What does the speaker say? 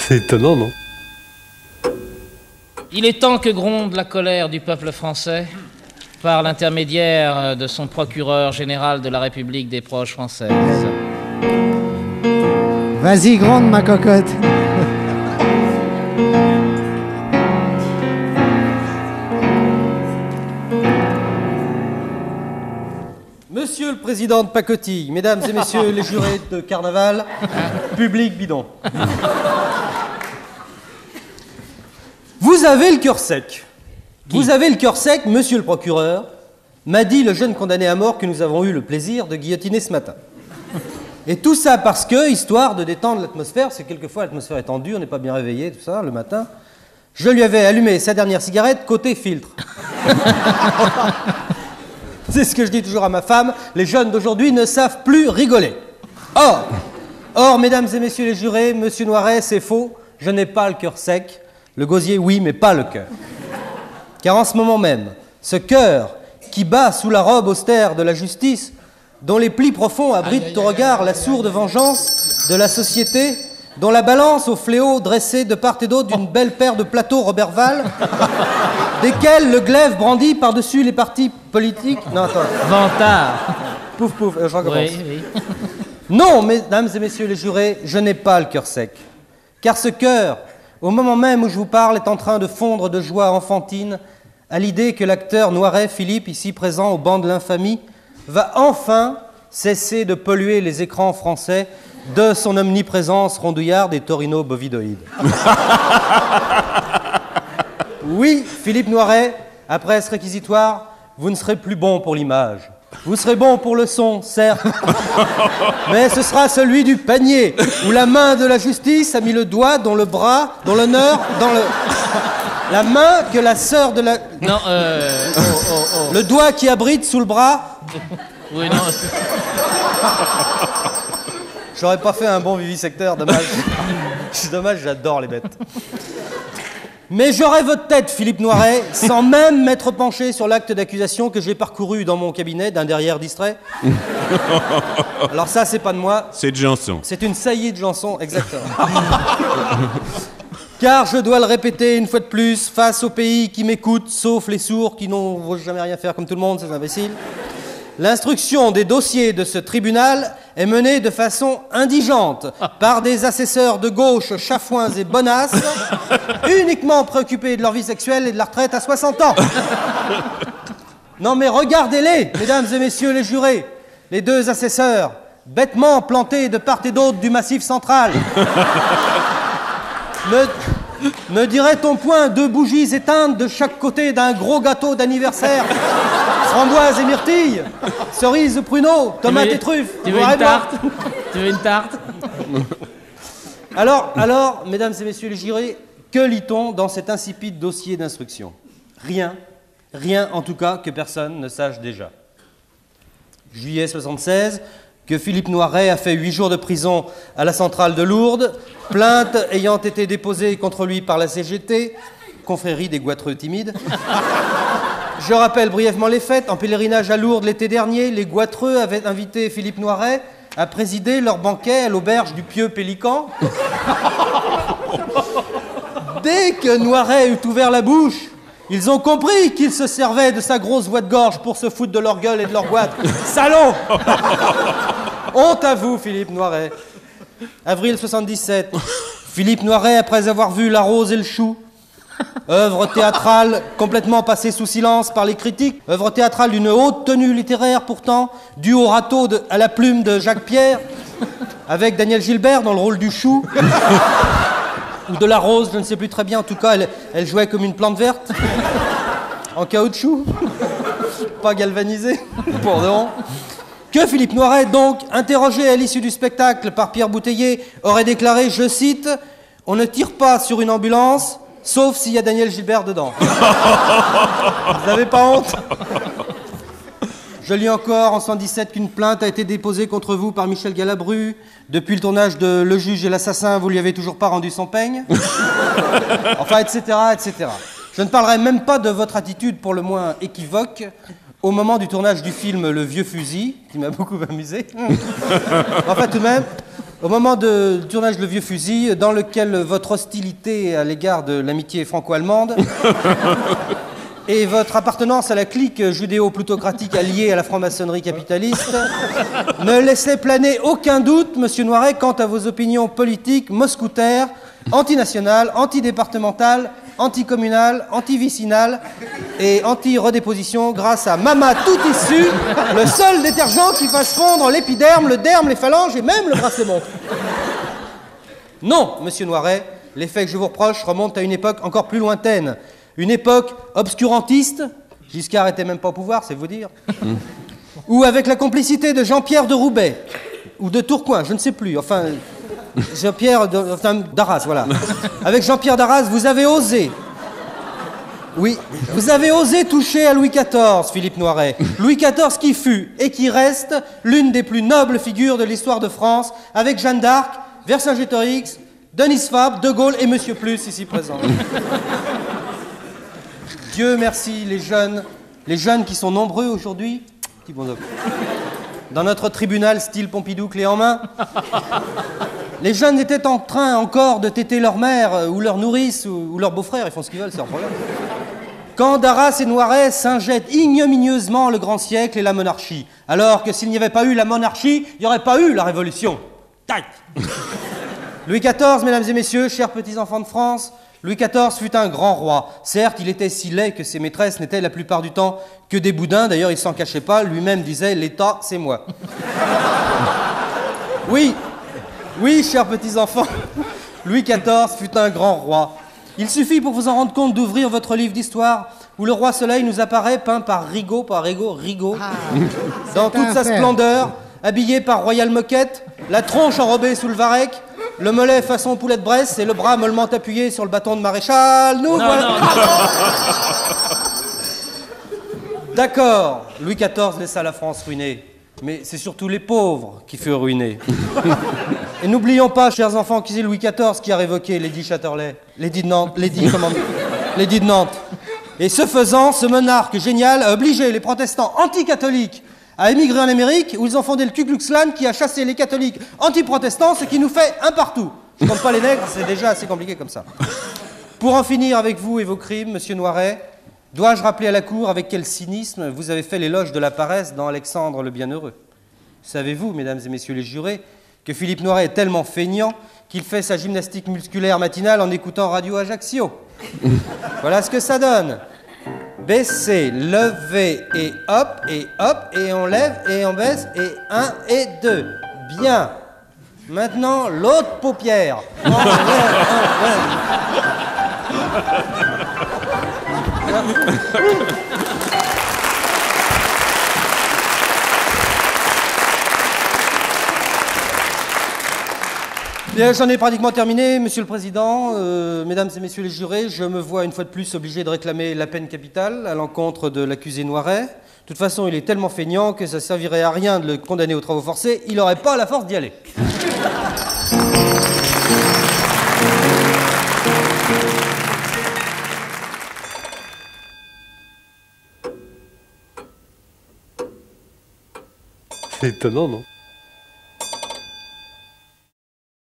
C'est étonnant, non? Il est temps que gronde la colère du peuple français par l'intermédiaire de son procureur général de la République des Proches françaises. Vas-y, gronde, ma cocotte. Monsieur le président de pacotille, mesdames et messieurs les jurés de carnaval, public bidon. Vous avez le cœur sec. Vous avez le cœur sec, monsieur le procureur, m'a dit le jeune condamné à mort que nous avons eu le plaisir de guillotiner ce matin. Et tout ça parce que, histoire de détendre l'atmosphère, c'est quelquefois l'atmosphère est tendue, on n'est pas bien réveillé, tout ça, le matin, je lui avais allumé sa dernière cigarette côté filtre. C'est ce que je dis toujours à ma femme, les jeunes d'aujourd'hui ne savent plus rigoler. Or, mesdames et messieurs les jurés, monsieur Noiret, c'est faux, je n'ai pas le cœur sec. Le gosier, oui, mais pas le cœur. Car en ce moment même, ce cœur qui bat sous la robe austère de la justice, dont les plis profonds abritent au regard la sourde vengeance de la société, dont la balance au fléau dressée de part et d'autre d'une belle paire de plateaux Roberval, desquels le glaive brandit par-dessus les partis politiques... Non, attends. Vantard. Pouf, pouf, je recommence. Oui. Non, mesdames et messieurs les jurés, je n'ai pas le cœur sec. Car ce cœur, au moment même où je vous parle, est en train de fondre de joie enfantine à l'idée que l'acteur Noiret Philippe, ici présent au banc de l'infamie, va enfin cesser de polluer les écrans français de son omniprésence rondouillarde et torino-bovidoïde. Oui, Philippe Noiret, après ce réquisitoire, vous ne serez plus bon pour l'image. Vous serez bon pour le son, certes, mais ce sera celui du panier, où la main de la justice a mis le doigt dans le bras, dans l'honneur, dans le... La main que la sœur de la... Non, Le doigt qui abrite sous le bras... Oui, non. J'aurais pas fait un bon vivisecteur, dommage. C'est dommage, j'adore les bêtes. Mais j'aurai votre tête, Philippe Noiret, sans même m'être penché sur l'acte d'accusation que j'ai parcouru dans mon cabinet d'un derrière distrait. Alors ça, c'est pas de moi. C'est de Janson. C'est une saillie de Janson, exactement. Car je dois le répéter une fois de plus, face au pays qui m'écoute, sauf les sourds qui n'ont jamais rien faire comme tout le monde, ces imbéciles. L'instruction des dossiers de ce tribunal est menée de façon indigente par des assesseurs de gauche chafouins et bonasses, uniquement préoccupés de leur vie sexuelle et de la retraite à 60 ans. Non mais regardez-les, mesdames et messieurs les jurés, les deux assesseurs, bêtement plantés de part et d'autre du Massif central. Me dirait-on point deux bougies éteintes de chaque côté d'un gros gâteau d'anniversaire, framboises et myrtilles, cerises, pruneaux, tomates et truffes. Tu veux une tarte? Tu veux une tarte? Alors, mesdames et messieurs les jurés, que lit-on dans cet insipide dossier d'instruction? Rien en tout cas que personne ne sache déjà. Juillet 76, que Philippe Noiret a fait 8 jours de prison à la centrale de Lourdes, plainte ayant été déposée contre lui par la CGT, confrérie des goitreux timides. Je rappelle brièvement les faits. En pèlerinage à Lourdes l'été dernier, les goitreux avaient invité Philippe Noiret à présider leur banquet à l'auberge du Pieux Pélican. Dès que Noiret eut ouvert la bouche, ils ont compris qu'il se servait de sa grosse voix de gorge pour se foutre de leur gueule et de leur goitre. Salaud! Honte à vous, Philippe Noiret. Avril 77. Philippe Noiret, après avoir vu La Rose et le Chou, œuvre théâtrale complètement passée sous silence par les critiques, œuvre théâtrale d'une haute tenue littéraire pourtant, due au râteau à la plume de Jacques Pierre, avec Daniel Gilbert dans le rôle du Chou. Ou de La Rose, je ne sais plus très bien. En tout cas, elle jouait comme une plante verte, en caoutchouc, pas galvanisée, pour de bon. Que Philippe Noiret, donc, interrogé à l'issue du spectacle par Pierre Bouteiller, aurait déclaré, je cite, « On ne tire pas sur une ambulance, sauf s'il y a Daniel Gilbert dedans. » Vous n'avez pas honte? Je lis encore en 117 qu'une plainte a été déposée contre vous par Michel Galabru. Depuis le tournage de Le Juge et l'Assassin, vous lui avez toujours pas rendu son peigne. Enfin, etc., etc. Je ne parlerai même pas de votre attitude pour le moins équivoque au moment du tournage du film Le Vieux Fusil, qui m'a beaucoup amusé. Enfin, tout de même, Au moment du tournage de Le Vieux Fusil, dans lequel votre hostilité à l'égard de l'amitié franco-allemande et votre appartenance à la clique judéo-plutocratique alliée à la franc-maçonnerie capitaliste ne laissaient planer aucun doute, monsieur Noiret, quant à vos opinions politiques moscoutaires, antinationales, antidépartementales, anticommunales, antivicinales et anti-redéposition grâce à Mama Tout Issu, le seul détergent qui fasse fondre l'épiderme, le derme, les phalanges et même le bracelet-montre. Non, monsieur Noiret, les faits que je vous reproche remontent à une époque encore plus lointaine. Une époque obscurantiste, Giscard était même pas au pouvoir, c'est vous dire, ou avec la complicité de Jean-Pierre de Roubaix, ou de Tourcoing, je ne sais plus, enfin, d'Arras, voilà. Avec Jean-Pierre d'Arras, vous avez osé, oui, vous avez osé toucher à Louis XIV, Philippe Noiret. Louis XIV qui fut et qui reste l'une des plus nobles figures de l'histoire de France, avec Jeanne d'Arc, Vercingétorix, Denis Fabre, De Gaulle et Monsieur Plus, ici présent. Dieu merci, les jeunes qui sont nombreux aujourd'hui, petit bonhomme. Dans notre tribunal style Pompidou, clé en main, les jeunes étaient en train encore de téter leur mère ou leur nourrice ou leur beau-frère, ils font ce qu'ils veulent, c'est leur problème. Quand Darras et Noiret s'injettent ignominieusement le grand siècle et la monarchie, alors que s'il n'y avait pas eu la monarchie, il n'y aurait pas eu la révolution. Tac. Louis XIV, mesdames et messieurs, chers petits-enfants de France, Louis XIV fut un grand roi. Certes, il était si laid que ses maîtresses n'étaient la plupart du temps que des boudins. D'ailleurs, il s'en cachait pas. Lui-même disait « l'État, c'est moi ». Oui, chers petits-enfants, Louis XIV fut un grand roi. Il suffit pour vous en rendre compte d'ouvrir votre livre d'histoire où le roi Soleil nous apparaît peint par Rigaud, dans toute sa splendeur, habillé par Royal Moquette, la tronche enrobée sous le varech, le mollet façon poulet de Bresse et le bras mollement appuyé sur le bâton de maréchal. D'accord, Louis XIV laissa la France ruinée, mais c'est surtout les pauvres qui furent ruinés. Et n'oublions pas, chers enfants, que c'est Louis XIV qui a révoqué Lady Chatterley, Lady de Nantes. Et ce faisant, ce monarque génial a obligé les protestants anticatholiques à émigrer en Amérique, où ils ont fondé le Ku Klux Klan qui a chassé les catholiques anti-protestants, ce qui nous fait un partout. Je compte pas les nègres, c'est déjà assez compliqué comme ça. Pour en finir avec vous et vos crimes, monsieur Noiret, dois-je rappeler à la cour avec quel cynisme vous avez fait l'éloge de la paresse dans Alexandre le Bienheureux? Savez-vous, mesdames et messieurs les jurés, que Philippe Noiret est tellement feignant qu'il fait sa gymnastique musculaire matinale en écoutant Radio Ajaccio? Voilà ce que ça donne. Baisser, lever et hop, et on lève et on baisse, et 1 et 2. Bien. Maintenant, l'autre paupière. On lève. Bien, j'en ai pratiquement terminé, Monsieur le Président, Mesdames et Messieurs les jurés, je me vois une fois de plus obligé de réclamer la peine capitale à l'encontre de l'accusé Noiret. De toute façon, il est tellement feignant que ça servirait à rien de le condamner aux travaux forcés, il n'aurait pas la force d'y aller. C'est étonnant, non?